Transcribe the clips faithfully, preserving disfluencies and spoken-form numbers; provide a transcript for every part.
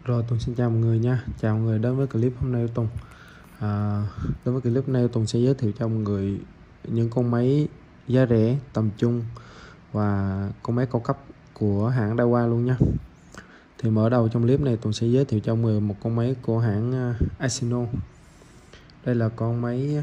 Rồi Tùng xin chào mọi người nha. Chào mọi người đến với clip hôm nay của Tùng. à, Đối với clip này Tùng sẽ giới thiệu cho mọi người những con máy giá rẻ, tầm trung và con máy cao cấp của hãng Daiwa luôn nha. Thì mở đầu trong clip này Tùng sẽ giới thiệu cho mọi người một con máy của hãng Asino. Đây là con máy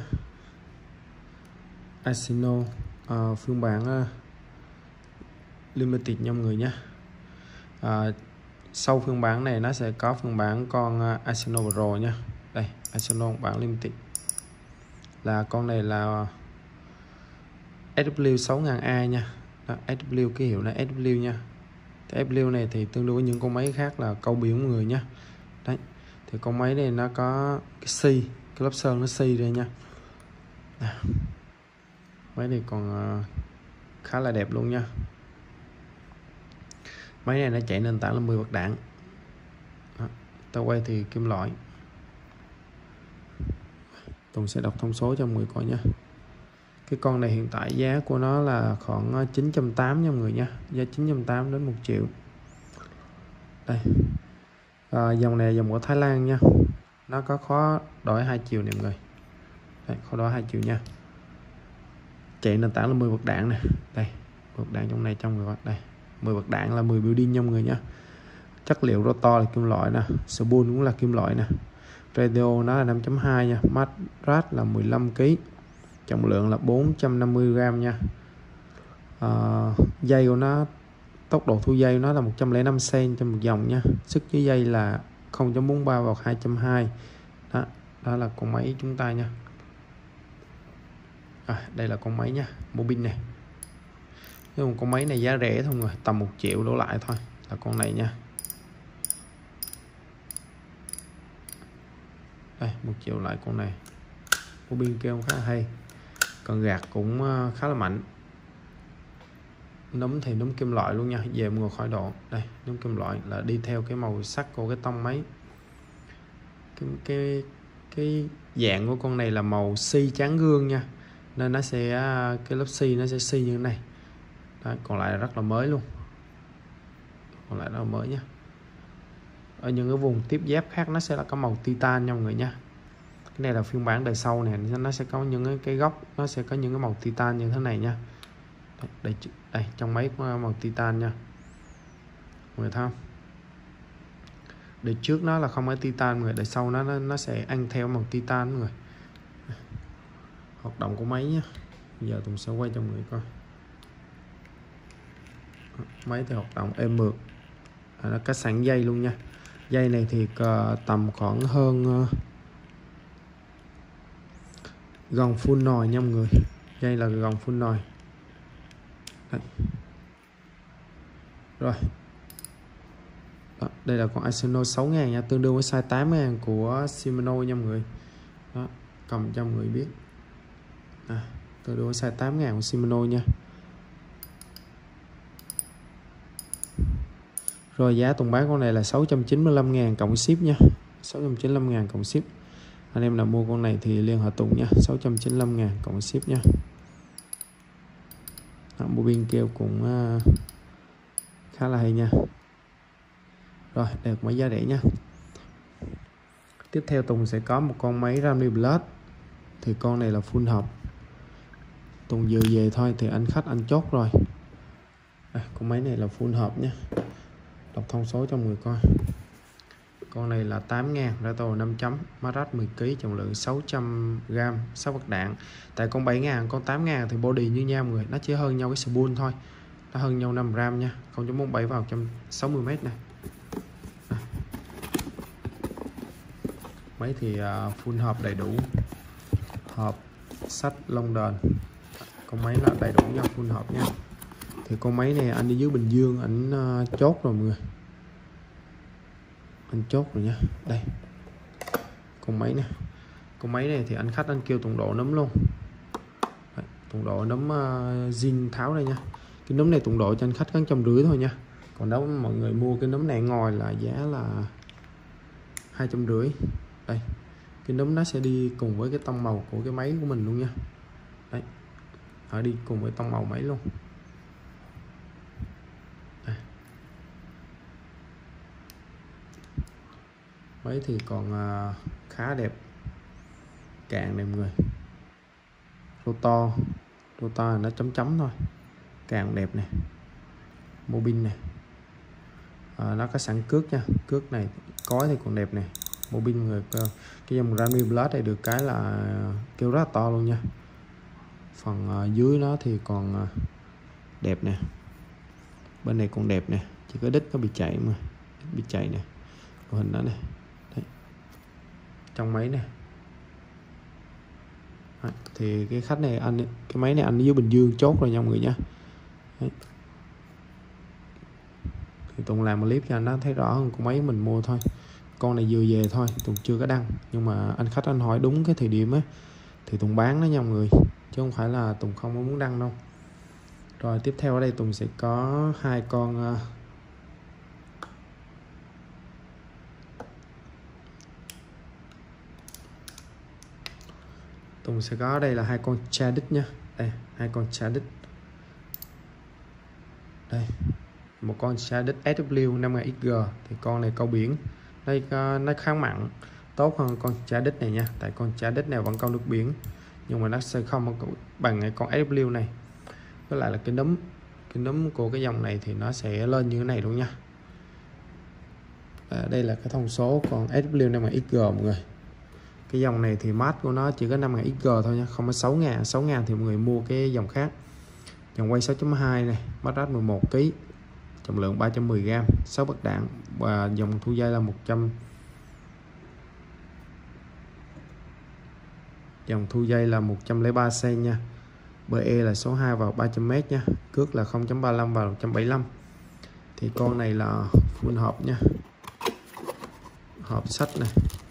Asino uh, phiên bản uh, Limited nha mọi người nhé. uh, Sau phiên bản này nó sẽ có phiên bản con uh, Asino Pro nha. Đây, Asino bản Limited. Là con này là ét vê sáu nghìn A nha. Đó, ét vê cái hiệu là ét vê nha. Cái ét vê này thì tương đương với những con máy khác là câu biển mọi người nha. Đấy. Thì con máy này nó có cái xi, cái lớp sơn nó xi đây nha. À. Máy này còn uh, khá là đẹp luôn nha. Máy này nó chạy nền tảng là mười bậc đạn. Đó. Tao quay thì kim loại. Tùng sẽ đọc thông số cho mọi người coi nha. Cái con này hiện tại giá của nó là khoảng chín trăm tám mươi nha mọi người nha. Giá chín trăm tám mươi đến một triệu. Đây. À, dòng này là dòng của Thái Lan nha. Nó có khóa đổi hai chiều nè mọi người. Đây, khóa đổi hai chiều nha. Chạy nền tảng là mười bậc đạn nè. Đây, bậc đạn trong này trong người đây. mười bậc đạn là mười building nha mọi người nha. Chất liệu rotor là kim loại nè, spool cũng là kim loại nè. Radio nó là năm chấm hai nha, matrat là mười lăm ki lô gam, trọng lượng là bốn trăm năm mươi gam nha. À, dây của nó, tốc độ thu dây của nó là một trăm lẻ năm xăng-ti-mét trên một vòng nha. Sức dưới dây là không chấm bốn ba vào hai trăm hai mươi. Đó, đó là con máy chúng ta nha. À, đây là con máy nha, mô pin này. Nhưng con máy này giá rẻ thôi rồi, tầm một triệu đổ lại thôi là con này nha. Đây, một triệu lại con này. Mô pin kêu khá là hay. Còn gạt cũng khá là mạnh. Nấm thì nấm kim loại luôn nha, về mọi người khỏi độ. Đây, nấm kim loại là đi theo cái màu sắc của cái tông máy. Cái cái cái dạng của con này là màu xi trắng gương nha. Nên nó sẽ cái lớp xi nó sẽ xi như thế này. Đó, còn lại là rất là mới luôn. Còn lại rất là mới nha. Ở những cái vùng tiếp giáp khác nó sẽ là có màu titan nha mọi người nha. Cái này là phiên bản đời sau này, nó sẽ có những cái, cái góc nó sẽ có những cái màu titan như thế này nha. Đây, đây, đây trong máy có màu titan nha. Mọi người thấy không? Đời trước nó là không có titan, người đời sau nó, nó nó sẽ ăn theo màu titan mọi người. Hoạt động của máy nhé. Bây giờ Tùng sẽ quay cho mọi người coi. Máy thì hoạt động êm mượt. À, nó có sẵn dây luôn nha. Dây này thì uh, tầm khoảng hơn uh, gần full nồi nha mọi người. Dây là gần full nồi. Đây. Rồi. Đó, đây là con Asino sáu nghìn nha, tương đương với size tám nghìn của Shimano nha mọi người. Đó, cầm cho mọi người biết. À, tương đương với size tám nghìn của Shimano nha. Rồi giá Tùng bán con này là sáu trăm chín mươi lăm nghìn cộng ship nha. sáu trăm chín mươi lăm nghìn cộng ship. Anh em nào mua con này thì liên hệ Tùng nha. sáu trăm chín mươi lăm nghìn cộng ship nha. Bộ pin keo cũng uh, khá là hay nha. Rồi, đây là máy giá rẻ nha. Tiếp theo Tùng sẽ có một con máy Ramly Plus. Thì con này là full hộp. Tùng vừa về thôi thì anh khách anh chốt rồi. À, con máy này là full hộp nhé. Đọc thông số cho mọi người coi. Con này là tám nghìn, ratio năm chấm, matrat mười ki lô gam, trọng lượng sáu trăm gam, sáu bậc đạn. Tại con bảy nghìn, con tám nghìn thì body như nhau mọi người, nó chỉ hơn nhau cái spool thôi. Nó hơn nhau năm gram nha, không chấm bốn bảy vào một trăm sáu mươi mét này. À. Máy thì uh, full hộp đầy đủ. Hộp, sách, lông đền. Con máy là đầy đủ nha, full hộp nha. Thì con máy này anh đi dưới Bình Dương anh uh, chốt rồi mọi người. Anh chốt rồi nha. Đây. Con máy này. Con máy này thì anh khách anh kêu tùng độ nấm luôn. Đấy, tùng độ nấm uh, zin tháo đây nha. Cái nấm này tùng độ cho anh khách có trăm rưỡi thôi nha. Còn nếu mọi người mua cái nấm này ngồi là giá là hai trăm rưỡi. Đây. Cái nấm nó sẽ đi cùng với cái tông màu của cái máy của mình luôn nha. Đấy. Ở đi cùng với tông màu máy luôn. Máy thì còn uh, khá đẹp. Càng này mọi người, rotor rotor nó chấm chấm thôi, càng đẹp này, mô pin này, à, nó có sẵn cước nha, cước này cối thì còn đẹp này, mô pin người. Cái dòng Rami Plus này được cái là kêu rất là to luôn nha. Phần uh, dưới nó thì còn uh, đẹp nè, bên này còn đẹp nè, chỉ có đít nó bị chảy mà bị chảy nè, hình đó này. Đấy. Trong máy này. Đấy. Thì cái khách này anh cái máy này anh ở dưới Bình Dương chốt rồi nha mọi người nha. Đấy. Thì Tùng làm một clip cho anh nó thấy rõ hơn con máy mình mua thôi. Con này vừa về thôi, Tùng chưa có đăng, nhưng mà anh khách anh hỏi đúng cái thời điểm á thì Tùng bán nó nha mọi người, chứ không phải là Tùng không muốn đăng đâu. Rồi tiếp theo ở đây Tùng sẽ có hai con uh, Tùng sẽ có ở đây là hai con Chadit nha. Đây, hai con Chadit. Đây, một con Chadit ét vê năm nghìn ích giê thì con này câu biển. Đây uh, nó kháng mặn, tốt hơn con Chadit này nha. Tại con Chadit này vẫn câu nước biển, nhưng mà nó sẽ không bằng cái con ét vê này. Với lại là cái núm cái núm của cái dòng này thì nó sẽ lên như thế này luôn nha. À, đây là cái thông số con ét vê năm nghìn ích giê mọi người. Cái dòng này thì mát của nó chỉ có năm nghìn ích giê thôi nha, không có sáu nghìn. sáu nghìn thì mọi người mua cái dòng khác. Dòng quay sáu chấm hai này, mát rát mười một ki lô gam, trọng lượng ba trăm mười gam, sáu bậc đạn, và dòng thu dây là một trăm. Dòng thu dây là một trăm lẻ ba xăng nha. bê e là số hai vào ba trăm mét nha. Cước là không chấm ba lăm vào một trăm bảy mươi lăm. Thì con này là full hộp nha. Hộp sắt này.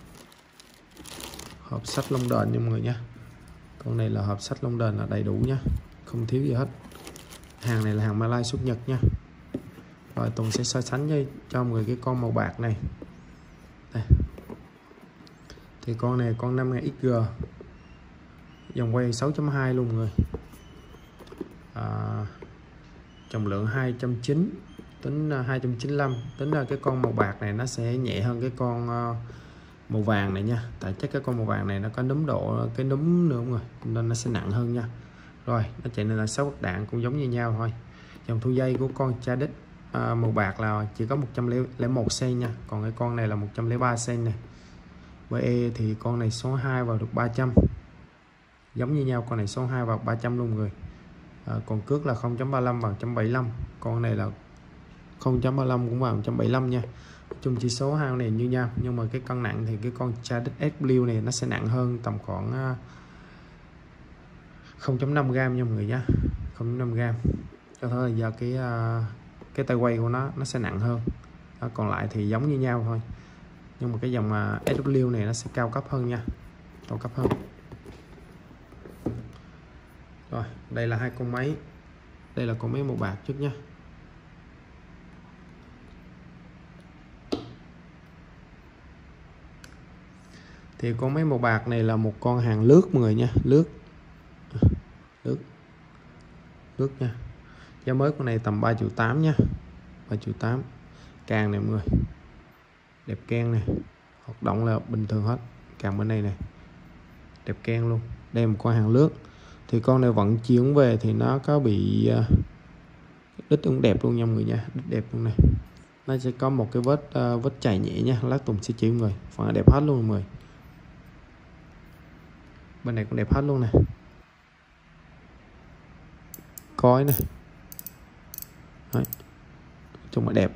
Hộp sắt lông đền nha mọi người nha. Con này là hộp sắt lông đền là đầy đủ nha, không thiếu gì hết. Hàng này là hàng Malai xuất Nhật nha. Rồi Tùng sẽ so sánh với cho mọi người cái con màu bạc này. Đây. Thì con này con năm nghìn ích giê, dòng quay sáu chấm hai luôn mọi người. À, trọng lượng hai trăm chín mươi, tính hai trăm chín mươi lăm. Tính ra cái con màu bạc này nó sẽ nhẹ hơn cái con uh, màu vàng này nha. Tại chắc cái con màu vàng này nó có núm độ cái núm nữa rồi, nên nó sẽ nặng hơn nha. Rồi nó chạy nên là sáu bậc đạn cũng giống như nhau thôi. Dòng thu dây của con Chadit à, màu bạc là chỉ có một trăm lẻ một xăng nha, còn cái con này là một trăm lẻ ba xăng này. bê e thì con này số hai vào được ba trăm, giống như nhau, con này số hai vào ba trăm luôn người. À, còn cước là không chấm ba lăm vào một trăm bảy mươi lăm, con này là không chấm ba mươi lăm cũng vào một trăm bảy mươi lăm nha. Chung chỉ số hai này như nhau, nhưng mà cái cân nặng thì cái con Chadit ét vê này nó sẽ nặng hơn tầm khoảng không chấm năm gam nha mọi người nhé, không chấm năm gam. Cho thôi là do cái cái tay quay của nó nó sẽ nặng hơn. Đó, còn lại thì giống như nhau thôi, nhưng mà cái dòng ét vê này nó sẽ cao cấp hơn nha, cao cấp hơn. Rồi đây là hai con máy. Đây là con máy màu bạc trước nha. Thì con máy màu bạc này là một con hàng lướt mọi người nha, lướt lướt lướt nha. Giá mới con này tầm ba triệu tám nha, ba triệu tám. Càng này mọi người, đẹp keng này, hoạt động là bình thường hết. Càng bên này này đẹp keng luôn. Đây một con hàng lướt. Thì con này vận chuyển về thì nó có bị uh, đít cũng đẹp luôn nha mọi người nha, đít đẹp luôn này. Nó sẽ có một cái vết uh, vết chảy nhẹ nha, lát Tùng sẽ chỉ mọi người. Phần đẹp hết luôn mọi người. Bên này cũng đẹp hết luôn nè, cối này. Đấy. Trông mà đẹp,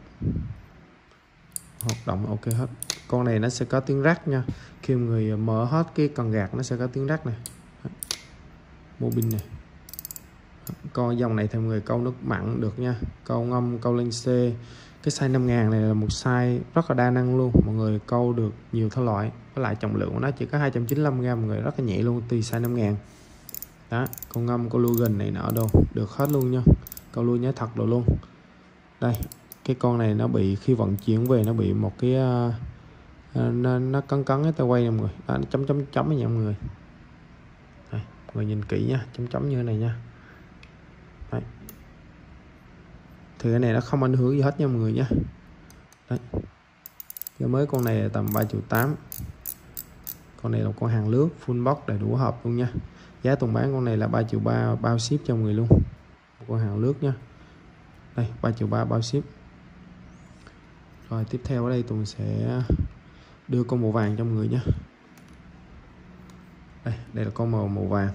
hoạt động ok hết. Con này nó sẽ có tiếng rắc nha, khi mọi người mở hết cái cần gạt nó sẽ có tiếng rắc này. Mô pin này. Con dòng này thì mọi người câu nước mặn được nha, câu ngâm, câu lên C. Cái size năm nghìn này là một size rất là đa năng luôn, mọi người câu được nhiều thể loại. Với lại trọng lượng của nó chỉ có hai trăm chín mươi lăm gam, mọi người, rất là nhẹ luôn, tùy size năm nghìn. Đó, con ngâm, câu lưu gần này nọ đâu được hết luôn nha, câu lưu nhớ thật rồi luôn. Đây, cái con này nó bị khi vận chuyển về nó bị một cái uh, nó, nó cấn cấn cái tay quay này mọi người. Đó, nó chấm chấm chấm nha mọi người. Đây, mọi người nhìn kỹ nha, chấm chấm như thế này nha. Đấy. Thì cái này nó không ảnh hưởng gì hết nha mọi người nha. Đấy. Giá mới con này là tầm ba triệu tám. Con này là con hàng lướt full box đầy đủ hộp luôn nha. Giá Tùng bán con này là ba triệu ba bao ship cho người luôn. Một con hàng lướt nha. Đây ba triệu ba bao ship. Rồi tiếp theo ở đây Tùng sẽ đưa con màu vàng cho mọi người nhé. Đây, đây là con màu màu vàng.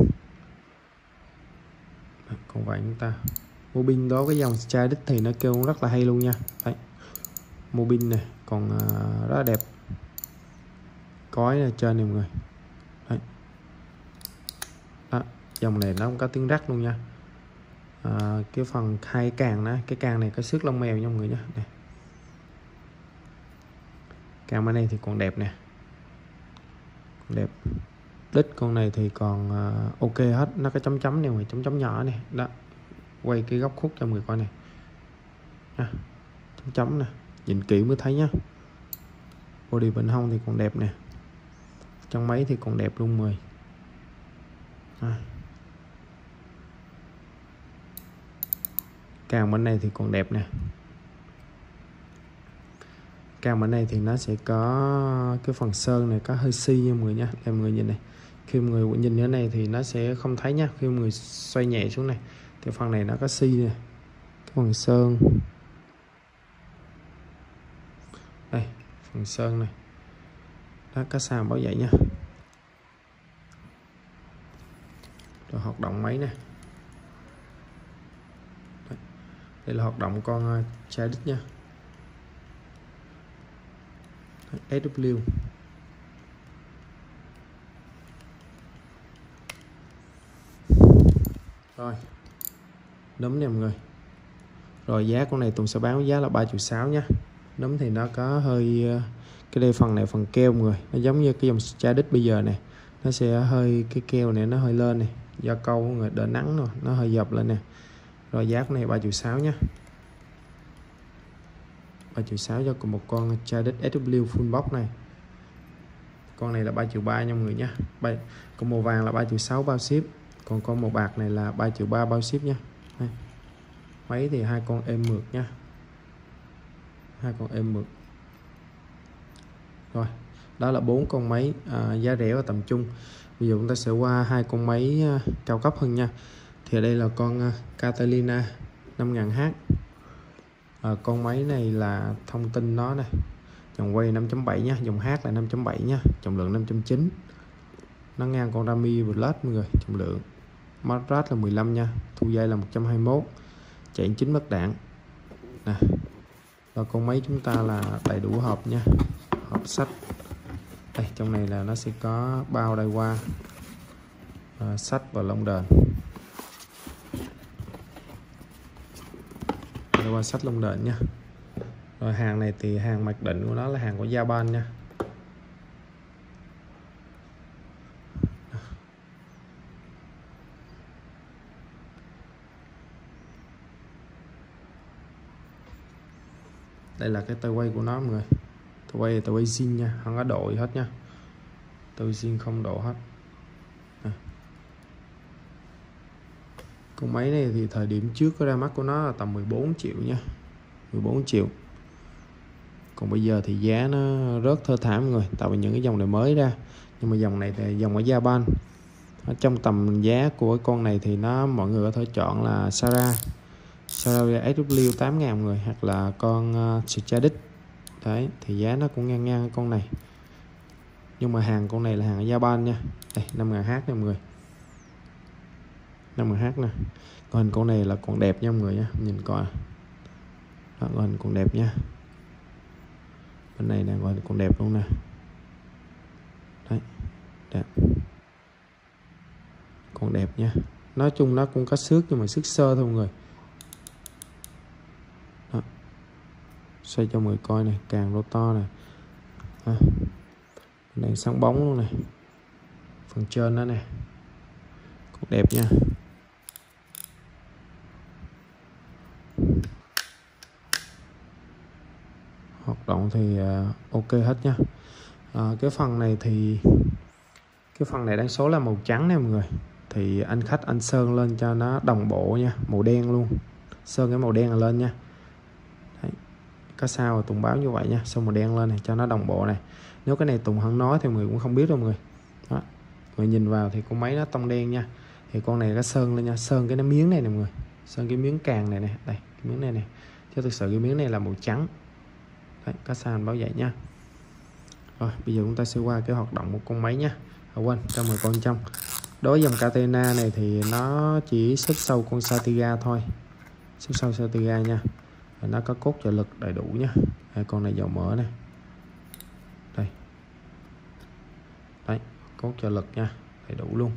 Đây, con vàng chúng ta. Mobin đó cái dòng Stradix thì nó kêu rất là hay luôn nha. Đấy. Mobin này còn uh, rất là đẹp. Cói ở trên này mọi người. Đấy. Đó, dòng này nó không có tiếng rắc luôn nha. À, cái phần hai càng đó, cái càng này có xước lông mèo nha mọi người nhé. Đây. Càng bên này thì còn đẹp nè, còn đẹp. Đít con này thì còn uh, ok hết, nó có chấm chấm này, ngoài chấm chấm nhỏ này đó. Quay cái góc khúc cho mọi người coi này nha. Chấm chấm nè, nhìn kỹ mới thấy nhá. Body bên hông thì còn đẹp nè, trong máy thì còn đẹp luôn mười. À. Càng bên này thì còn đẹp nè. Càng bên này thì nó sẽ có cái phần sơn này có hơi xi nha mọi người nha. Để mọi người nhìn này, khi mọi người nhìn như thế này thì nó sẽ không thấy nha. Khi mọi người xoay nhẹ xuống này thì phần này nó có xi nè, cái phần sơn đây, phần sơn này đó, có sao bảo vậy nha. Rồi hoạt động máy nè. Đây là hoạt động con uh, Stradix nha. ét vê rồi nấm nè mọi người. Rồi giá con này Tùng sẽ bán với giá là ba triệu sáu nha. Nấm thì nó có hơi cái đây phần này phần keo mọi người, nó giống như cái dòng Stradix bây giờ này, nó sẽ hơi cái keo này nó hơi lên này do câu người đỡ nắng rồi nó hơi dập lên nè. Rồi giá con này ba triệu sáu nha. ba triệu sáu cho cùng một con Stradix ét vê full box này. Con này là ba triệu ba nha mọi người nha. Con màu vàng là ba triệu sáu bao ship. Còn con màu bạc này là ba triệu ba bao ship nha. Đây. Máy thì hai con êm mượt nha. Hai con êm mượt. Rồi, đó là bốn con máy à, giá rẻ và tầm trung. Bây giờ chúng ta sẽ qua hai con máy à, cao cấp hơn nha. Thì ở đây là con à, Catalina năm nghìn H. À, con máy này là thông tin nó này. Dòng quay năm chấm bảy nha, dòng H là năm chấm bảy nha, trọng lượng năm trăm chín. Nó ngang con Rami Plus mọi người, trọng lượng. Marat là mười lăm nha, thu dây là một trăm hai mươi mốt, chạy chín mất đạn. Nè. Và con máy chúng ta là đầy đủ hộp nha, hộp sách. Đây, trong này là nó sẽ có bao đai qua, à, sách và lông đền. Đai qua sách lông đền nha. Rồi hàng này thì hàng mặc định của nó là hàng của Japan nha. Đây là cái tay quay của nó mọi người. Tay quay tay quay zin nha, không có độ gì hết nha. Tay zin không độ hết. À. Con máy này thì thời điểm trước cái ra mắt của nó là tầm mười bốn triệu nha. mười bốn triệu. Còn bây giờ thì giá nó rớt thơ thảm mọi người, tại vì những cái dòng này mới ra. Nhưng mà dòng này thì dòng ở Japan. Ở trong tầm giá của con này thì nó mọi người có thể chọn là Sara Sara ét vê tám nghìn mọi người, hoặc là con uh, Stradix. Đấy, thì giá nó cũng ngang ngang con này. Nhưng mà hàng con này là hàng ở Japan nha. Đây, năm nghìn H nè mọi người. năm nghìn H nè. Còn hình con này là còn đẹp nha mọi người nha, nhìn coi. Đó, hình còn đẹp nha. Bên này nè, gọi còn đẹp luôn nè. Đấy, đẹp. Còn đẹp nha. Nói chung nó cũng có xước nhưng mà xước sơ thôi mọi người. Đó. Xoay cho mọi người coi này, càng lô to nè. À. Bên này sáng bóng luôn này. Phần trên đó nè. Còn đẹp nha. Hoạt động thì uh, ok hết nha. Uh, cái phần này thì cái phần này đa số là màu trắng nè mọi người. Thì anh khách anh sơn lên cho nó đồng bộ nha, màu đen luôn. Sơn cái màu đen là lên nha. Đấy. có sao Tùng báo như vậy nha, xong màu đen lên này cho nó đồng bộ này. Nếu cái này Tùng không nói thì mọi người cũng không biết đâu mọi người. Đó, mọi người nhìn vào thì con máy nó tông đen nha. Thì con này có sơn lên nha, sơn cái nó miếng này nè mọi người, sơn cái miếng càng này nè, đây cái miếng này nè, chứ thực sự cái miếng này là màu trắng. Đấy, có sao anh báo vậy nha. Rồi bây giờ chúng ta sẽ qua cái hoạt động của con máy nha. À, quên cho mời con trong. Đối với dòng Catena này thì nó chỉ xếp sau con Satiga thôi, xếp sau Satiga nha. Và nó có cốt trợ lực đầy đủ nha. Đây, con này dầu mỡ này, đây đấy, cốt trợ lực nha, đầy đủ luôn,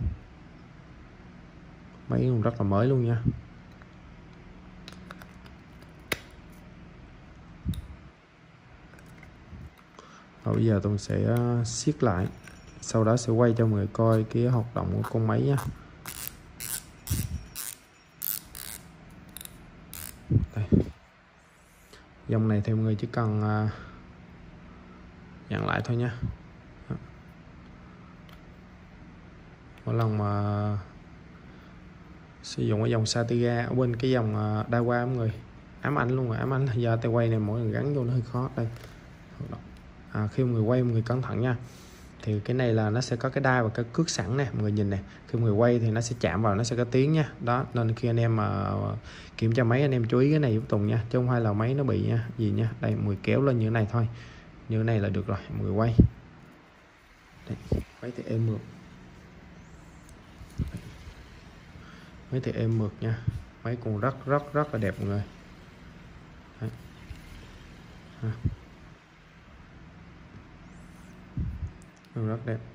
máy cũng rất là mới luôn nha. Rồi bây giờ tôi sẽ siết lại, sau đó sẽ quay cho mọi người coi cái hoạt động của con máy nha. Đây. Dòng này thì mọi người chỉ cần uh, nhận lại thôi nha. Đó. Mỗi lần mà sử dụng cái dòng Satiga ở bên cái dòng uh, Daiwa mọi người ám ảnh luôn rồi, ám ảnh là do tay quay này mỗi lần gắn vô nó hơi khó. Đây. À, khi mọi người quay mọi người cẩn thận nha, thì cái này là nó sẽ có cái đai và cái cước sẵn nè mọi người nhìn này, khi mọi người quay thì nó sẽ chạm vào nó sẽ có tiếng nha. Đó nên khi anh em mà uh, kiểm tra máy anh em chú ý cái này giúp Tùng nha, chứ không phải là máy nó bị nha gì nha. Đây mọi người kéo lên như thế này thôi, như thế này là được rồi, mọi người quay. Đây, máy thì êm mượt, máy thì êm mượt nha, máy cũng rất rất rất là đẹp mọi người. Đấy. À. Rất đẹp.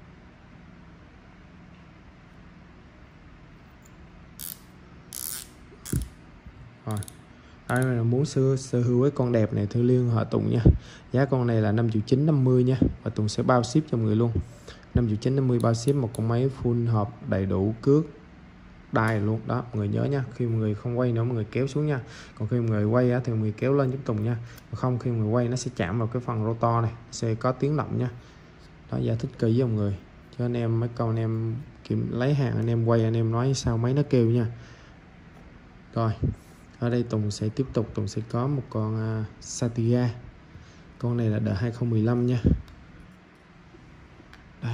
Rồi ai là muốn sở sở hữu với con đẹp này thì liên hệ Tùng nha. Giá con này là năm triệu chín năm mươi nha, và Tùng sẽ bao ship cho mọi người luôn. Năm triệu chín năm mươi bao ship, một con máy full hộp đầy đủ cước đai luôn đó mọi người nhớ nha. Khi mọi người không quay nữa mọi người kéo xuống nha, còn khi mọi người quay á, thì mọi người kéo lên giúp Tùng nha, không khi mọi người quay nó sẽ chạm vào cái phần rotor này, sẽ có tiếng động nha. Đó, giải thích kỹ với mọi người cho anh em, mấy câu anh em kiểm lấy hàng anh em quay anh em nói sao máy nó kêu nha. Rồi ở đây Tùng sẽ tiếp tục, Tùng sẽ có một con uh, Satiga, con này là đời hai không một năm nha. Đây,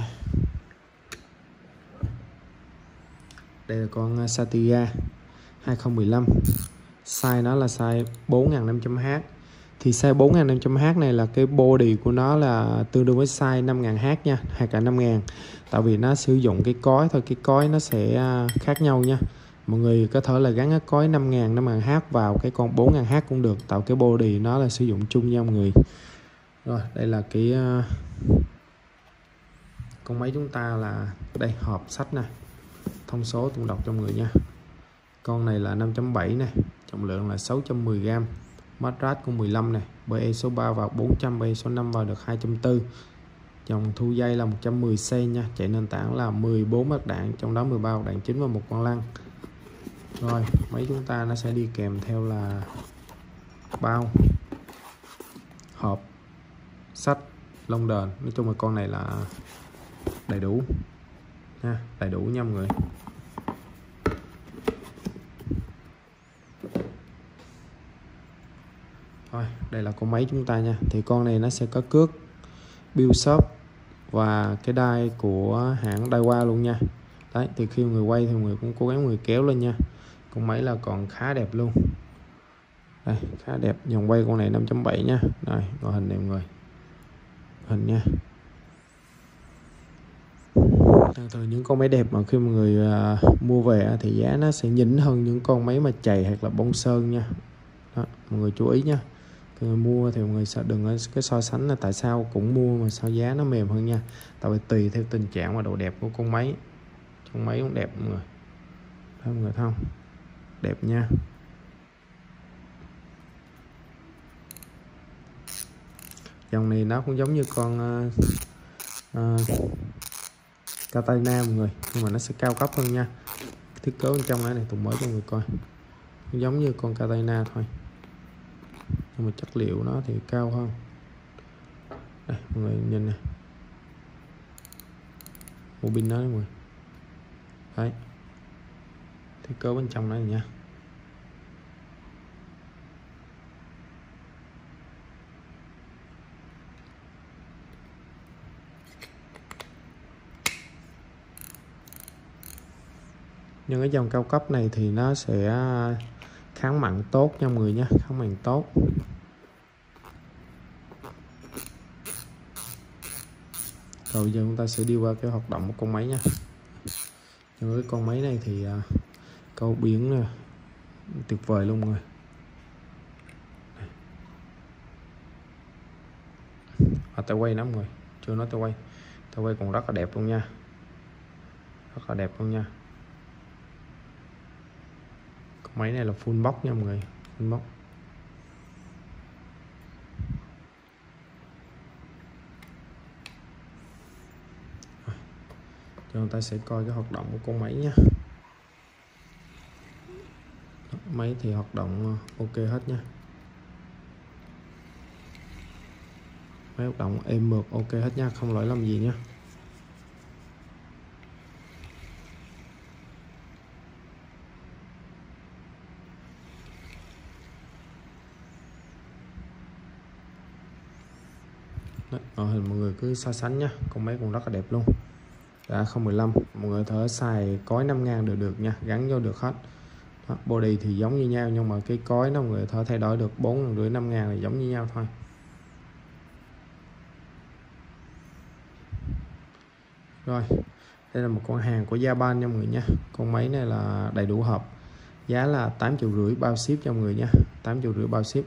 đây là con uh, Satiga hai không một năm, size nó là size bốn nghìn năm trăm H. Thì size bốn nghìn năm trăm H này là cái body của nó là tương đương với size năm nghìn H nha, hay cả năm nghìn, tại vì nó sử dụng cái cối thôi, cái cối nó sẽ khác nhau nha. Mọi người có thể là gắn cái cối năm nghìn năm nghìn H vào cái con bốn nghìn H cũng được, tạo cái body nó là sử dụng chung nhau mọi người. Rồi đây là cái uh, con máy chúng ta là đây, hộp sách nè, thông số tôi đọc cho mọi người nha. Con này là năm chấm bảy này, trọng lượng là sáu trăm mười gam, mát rát của mười lăm này, bê e số ba vào bốn trăm, bê e số năm vào được hai trăm bốn mươi. Dòng thu dây là một trăm mười xê nha, chạy nền tảng là mười bốn bạc đạn, trong đó mười ba bạc đạn chính và một con lăn. Rồi máy chúng ta nó sẽ đi kèm theo là bao, hộp, sách, lông đờn. Nói chung là con này là đầy đủ nha, đầy đủ nha mọi người. Thôi đây là con máy chúng ta nha. Thì con này nó sẽ có cước Build Shop và cái đai của hãng Daiwa luôn nha. Đấy, thì khi người quay thì người cũng cố gắng người kéo lên nha. Con máy là còn khá đẹp luôn. Đây, khá đẹp. Dòng quay con này năm chấm bảy nha. Rồi, ngồi hình này mọi người. Hình nha. Từ những con máy đẹp mà khi mọi người uh, mua về thì giá nó sẽ nhỉnh hơn những con máy mà chày hoặc là bông sơn nha. Đó, mọi người chú ý nha. Khi người mua thì mọi người sẽ đừng có cái so sánh là tại sao cũng mua mà sao giá nó mềm hơn nha. Tại vì tùy theo tình trạng và độ đẹp của con máy. Con máy cũng đẹp mọi người. Thấy mọi người thấy không? Đẹp nha. Dòng này nó cũng giống như con uh, uh, Catena mọi người, nhưng mà nó sẽ cao cấp hơn nha. Thiết kế bên trong này này Tùng mới cho mọi người coi, cũng giống như con Catena thôi, nhưng mà chất liệu nó thì cao hơn. Đây mọi người nhìn nè, bộ pin nó đấy mọi người. Đấy, thiết kế bên trong này nha. Nhưng cái dòng cao cấp này thì nó sẽ kháng mặn tốt nha mọi người nhé, kháng mặn tốt. Rồi bây giờ chúng ta sẽ đi qua cái hoạt động của con máy nha. Nhưng cái con máy này thì uh, câu biến nè, tuyệt vời luôn mọi người. À, tay quay lắm mọi người, chưa nói tay quay, tay quay còn rất là đẹp luôn nha, rất là đẹp luôn nha. Con máy này là full box nha mọi người, full box. Chúng ta sẽ coi cái hoạt động của con máy nha. Máy thì hoạt động ok hết nha, máy hoạt động êm mượt ok hết nha, không lỗi lầm gì nha. Đấy, hình mọi người cứ so sánh nha, con máy cũng rất là đẹp luôn. Đã không mười lăm, mọi người thở xài cối năm ngàn đều được nha, gắn vô được hết. Đó, body thì giống như nhau nhưng mà cái cối nó mọi người thở thay đổi được bốn ngàn rưỡi năm ngàn là giống như nhau thôi. Rồi, đây là một con hàng của Japan nha mọi người nha. Con máy này là đầy đủ hộp, giá là tám triệu rưỡi bao ship cho mọi người nha, tám triệu rưỡi bao ship.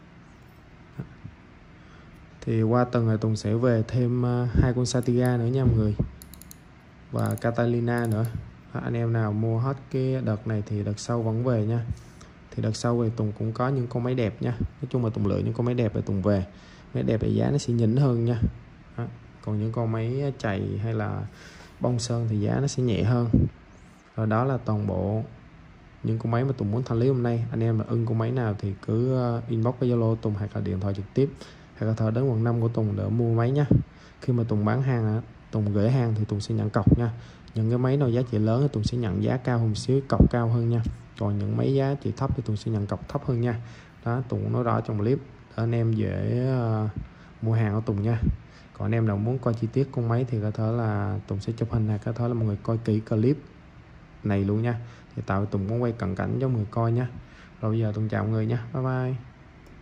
Thì qua tuần này Tùng sẽ về thêm hai con Satiga nữa nha mọi người, và Catalina nữa. Anh em nào mua hết cái đợt này thì đợt sau vẫn về nha. Thì đợt sau về Tùng cũng có những con máy đẹp nha. Nói chung là Tùng lựa những con máy đẹp để Tùng về. Máy đẹp thì giá nó sẽ nhỉnh hơn nha. Đó. Còn những con máy chày hay là bông sơn thì giá nó sẽ nhẹ hơn. Rồi đó là toàn bộ những con máy mà Tùng muốn thanh lý hôm nay. Anh em mà ưng con máy nào thì cứ inbox với Zalo Tùng hoặc là điện thoại trực tiếp, hay có thể đến quận năm của Tùng để mua máy nha. Khi mà Tùng bán hàng, Tùng gửi hàng thì Tùng sẽ nhận cọc nha. Những cái máy nào giá trị lớn thì Tùng sẽ nhận giá cao hơn xíu, cọc cao hơn nha. Còn những máy giá trị thấp thì Tùng sẽ nhận cọc thấp hơn nha. Đó, Tùng nói rõ trong clip để anh em dễ uh, mua hàng của Tùng nha. Còn anh em nào muốn coi chi tiết con máy thì có thể là Tùng sẽ chụp hình, hay có thể là mọi người coi kỹ clip này luôn nha, thì tạo Tùng muốn quay cận cảnh cho mọi người coi nha. Rồi bây giờ Tùng chào mọi người nha, bye bye.